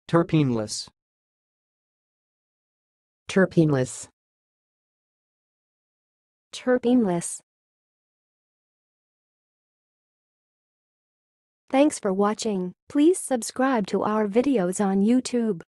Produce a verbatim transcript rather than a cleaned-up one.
terpeneless, terpeneless, terpeneless. Thanks for watching. Please subscribe to our videos on YouTube.